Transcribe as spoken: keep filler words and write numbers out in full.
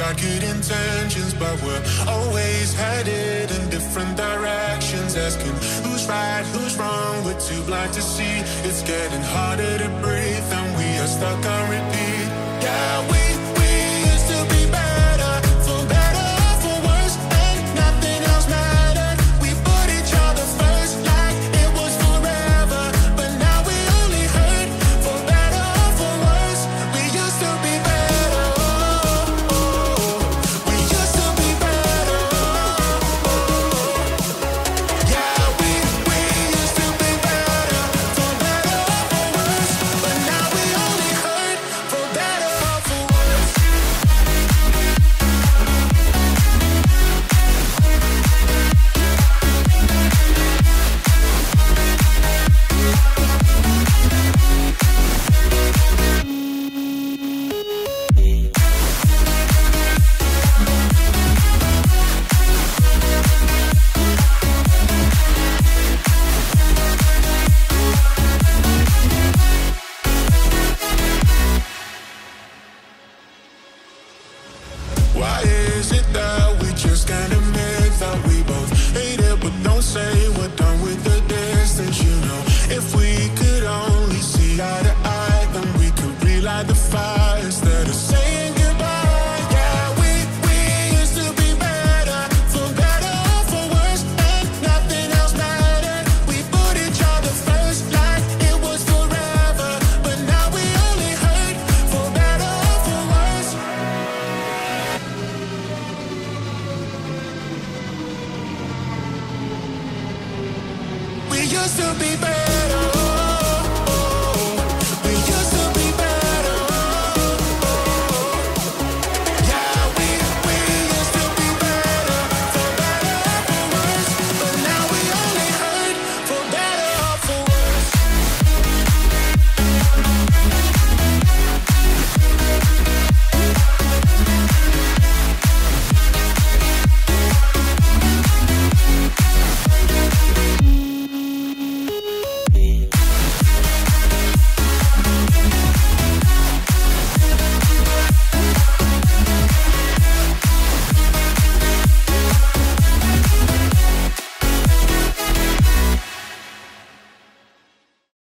got good intentions, but we're always headed in different directions. Asking who's right, who's wrong, we're too blind to see. It's getting harder to breathe and we are stuck on repeat. Yeah, we, we used to be better, for better or for worse, and nothing else mattered. We put each other first like it was forever, but now we only hurt, for better or for worse. We used to be better, oh, oh. We used to be better, oh, oh. Yeah, we, we used to be better, for better or for worse, but now we only hurt, for better or for worse. Why is it that we just can't admit that we both hate it, but don't say we're done with the distance, you know? If we could only see eye to eye, then we could relight the fire instead of saying goodbye. Yeah, we, we used to be better, for better or for worse, and nothing else mattered. We put each other first like it was forever, but now we only hurt, for better or for worse. We used to be better.